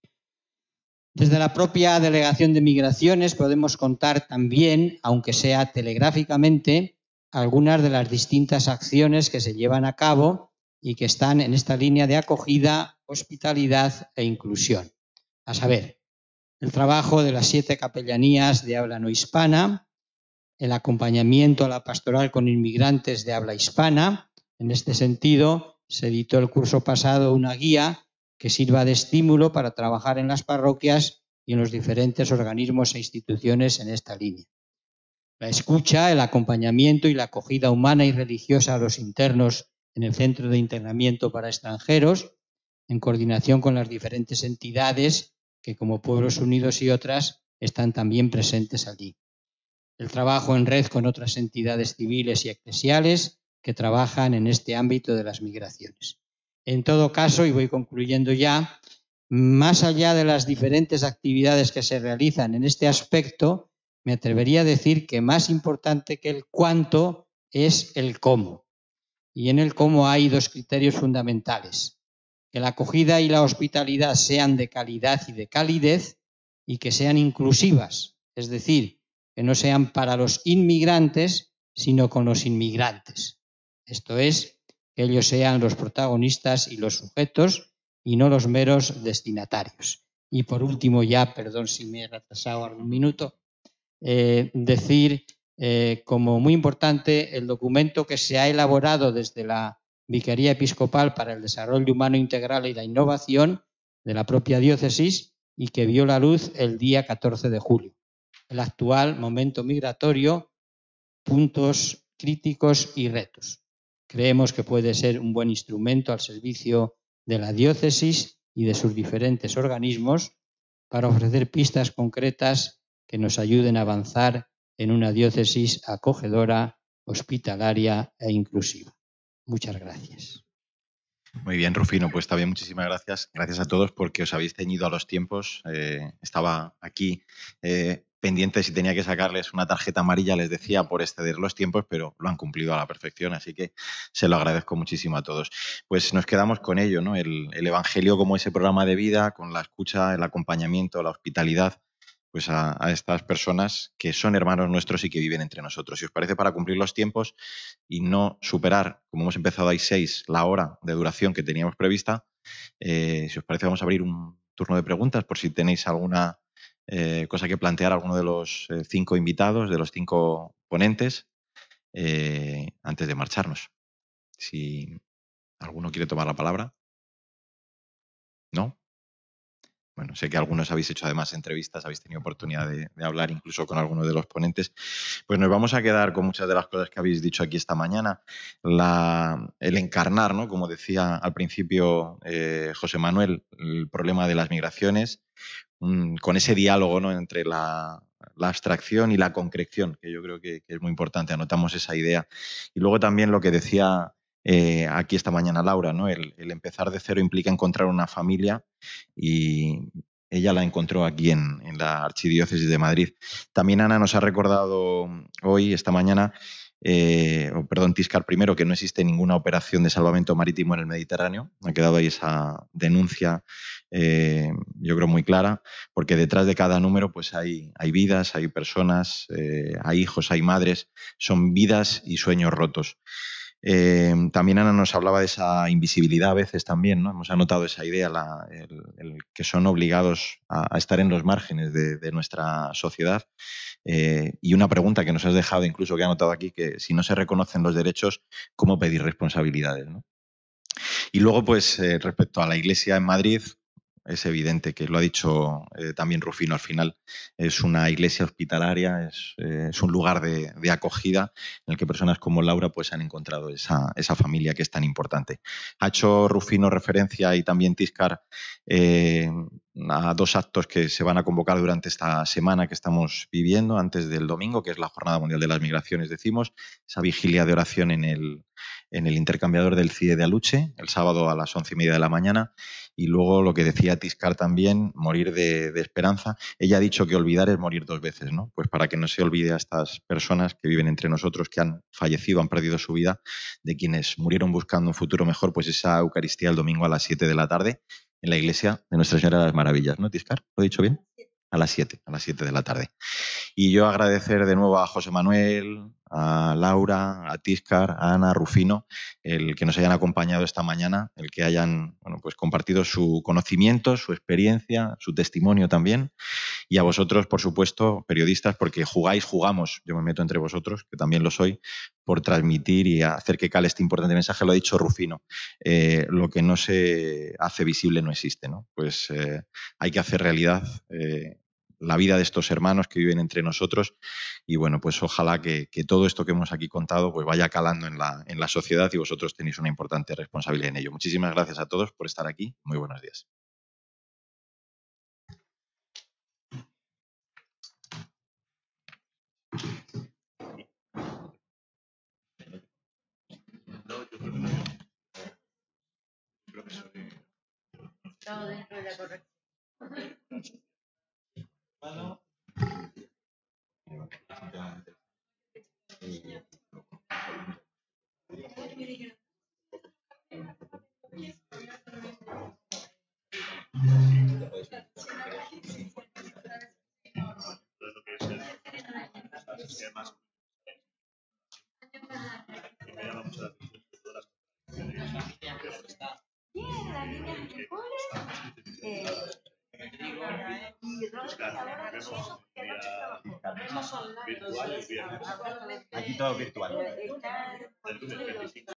Desde la propia Delegación de Migraciones podemos contar también, aunque sea telegráficamente, algunas de las distintas acciones que se llevan a cabo y que están en esta línea de acogida, hospitalidad e inclusión. A saber, el trabajo de las siete capellanías de habla no hispana, el acompañamiento a la pastoral con inmigrantes de habla hispana. En este sentido, se editó el curso pasado una guía que sirva de estímulo para trabajar en las parroquias y en los diferentes organismos e instituciones en esta línea. La escucha, el acompañamiento y la acogida humana y religiosa a los internos en el Centro de Internamiento para Extranjeros, en coordinación con las diferentes entidades que, como Pueblos Unidos y otras, están también presentes allí. El trabajo en red con otras entidades civiles y eclesiales que trabajan en este ámbito de las migraciones. En todo caso, y voy concluyendo ya, más allá de las diferentes actividades que se realizan en este aspecto, me atrevería a decir que más importante que el cuánto es el cómo. Y en el cómo hay dos criterios fundamentales: que la acogida y la hospitalidad sean de calidad y de calidez y que sean inclusivas, es decir, que no sean para los inmigrantes, sino con los inmigrantes. Esto es, que ellos sean los protagonistas y los sujetos y no los meros destinatarios. Y por último, ya, perdón si me he retrasado algún minuto, eh, decir eh, como muy importante el documento que se ha elaborado desde la Vicaría Episcopal para el Desarrollo Humano Integral y la Innovación de la propia diócesis y que vio la luz el día catorce de julio. El actual momento migratorio, puntos críticos y retos. Creemos que puede ser un buen instrumento al servicio de la diócesis y de sus diferentes organismos para ofrecer pistas concretas que nos ayuden a avanzar en una diócesis acogedora, hospitalaria e inclusiva. Muchas gracias. Muy bien, Rufino, pues también muchísimas gracias. Gracias a todos porque os habéis ceñido a los tiempos. Eh, estaba aquí eh, pendiente si tenía que sacarles una tarjeta amarilla, les decía, por exceder los tiempos, pero lo han cumplido a la perfección, así que se lo agradezco muchísimo a todos. Pues nos quedamos con ello, ¿no? El, el Evangelio como ese programa de vida, con la escucha, el acompañamiento, la hospitalidad, pues a, a estas personas que son hermanos nuestros y que viven entre nosotros. Si os parece, para cumplir los tiempos y no superar, como hemos empezado ahí seis, la hora de duración que teníamos prevista, eh, si os parece, vamos a abrir un turno de preguntas por si tenéis alguna eh, cosa que plantear a alguno de los eh, cinco invitados, de los cinco ponentes, eh, antes de marcharnos. Si alguno quiere tomar la palabra. ¿No? Bueno, sé que algunos habéis hecho además entrevistas, habéis tenido oportunidad de, de hablar incluso con algunos de los ponentes. Pues nos vamos a quedar con muchas de las cosas que habéis dicho aquí esta mañana. La, el encarnar, ¿no? Como decía al principio eh, José Manuel, el problema de las migraciones, un, con ese diálogo, ¿no? Entre la, la abstracción y la concreción, que yo creo que, que es muy importante, anotamos esa idea. Y luego también lo que decía Eh, aquí esta mañana Laura, ¿no? El, el empezar de cero implica encontrar una familia y ella la encontró aquí en, en la Archidiócesis de Madrid. También Ana nos ha recordado hoy, esta mañana, eh, oh, perdón, Tíscar primero, que no existe ninguna operación de salvamento marítimo en el Mediterráneo. Ha quedado ahí esa denuncia, eh, yo creo muy clara, porque detrás de cada número pues hay, hay vidas, hay personas, eh, hay hijos, hay madres, son vidas y sueños rotos. Eh, también Ana nos hablaba de esa invisibilidad a veces también, ¿no? Hemos anotado esa idea, la, el, el que son obligados a, a estar en los márgenes de, de nuestra sociedad. Eh, y una pregunta que nos has dejado, incluso que he anotado aquí, que si no se reconocen los derechos, ¿cómo pedir responsabilidades, ¿no? Y luego, pues, eh, respecto a la Iglesia en Madrid, es evidente que lo ha dicho eh, también Rufino al final, es una iglesia hospitalaria, es, eh, es un lugar de, de acogida en el que personas como Laura pues, han encontrado esa, esa familia que es tan importante. Ha hecho Rufino referencia y también Tíscar eh, a dos actos que se van a convocar durante esta semana que estamos viviendo, antes del domingo, que es la Jornada Mundial de las Migraciones, decimos, esa vigilia de oración en el, en el intercambiador del C I E de Aluche, el sábado a las once y media de la mañana, y luego lo que decía Tíscar también, morir de, de esperanza. Ella ha dicho que olvidar es morir dos veces, ¿no? Pues para que no se olvide a estas personas que viven entre nosotros, que han fallecido, han perdido su vida, de quienes murieron buscando un futuro mejor, pues esa Eucaristía el domingo a las siete de la tarde en la iglesia de Nuestra Señora de las Maravillas, ¿no, Tíscar? ¿Lo he dicho bien? A las siete, a las siete de la tarde. Y yo agradecer de nuevo a José Manuel, a Laura, a Tíscar, a Ana, a Rufino, el que nos hayan acompañado esta mañana, el que hayan bueno, pues compartido su conocimiento, su experiencia, su testimonio también. Y a vosotros, por supuesto, periodistas, porque jugáis, jugamos, yo me meto entre vosotros, que también lo soy, por transmitir y hacer que cale este importante mensaje. Lo ha dicho Rufino, eh, lo que no se hace visible no existe, ¿no? Pues eh, hay que hacer realidad eh, la vida de estos hermanos que viven entre nosotros y bueno, pues ojalá que, que todo esto que hemos aquí contado pues vaya calando en la, en la sociedad y vosotros tenéis una importante responsabilidad en ello. Muchísimas gracias a todos por estar aquí. Muy buenos días. Estamos dentro de la corrección. Bien, las líneas mejores. Eh, y Rocky ahora de eso que anoche trabajó. Vemos online. Virtual el viernes. Aquí todo virtual. Está